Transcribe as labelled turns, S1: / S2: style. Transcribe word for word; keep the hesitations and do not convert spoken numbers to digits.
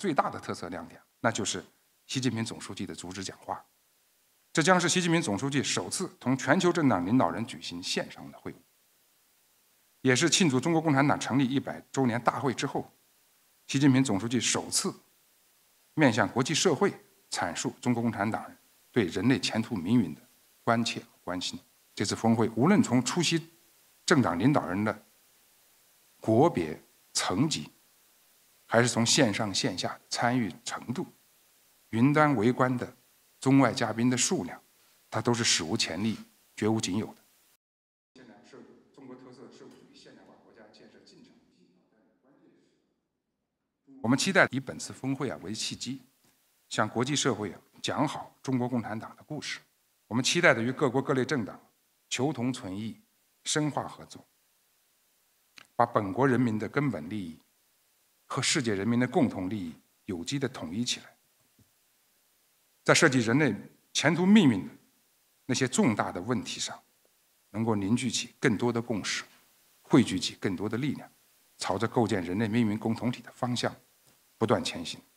S1: 最大的特色亮点，那就是习近平总书记的主旨讲话。这将是习近平总书记首次同全球政党领导人举行线上的会晤，也是庆祝中国共产党成立一百周年大会之后，习近平总书记首次面向国际社会阐述中国共产党人对人类前途命运的关切和关心。这次峰会无论从出席政党领导人的国别层级，还是从线上线下参与程度，云端围观的中外嘉宾的数量，它都是史无前例、绝无仅有的。现在是中国特色社会主义现代化国家建设进程。我们期待以本次峰会啊为契机，向国际社会啊讲好中国共产党的故事。我们期待的与各国各类政党求同存异，深化合作，把本国人民的根本利益和世界人民的共同利益有机的统一起来。在涉及人类前途命运的那些重大的问题上，能够凝聚起更多的共识，汇聚起更多的力量，朝着构建人类命运共同体的方向不断前行。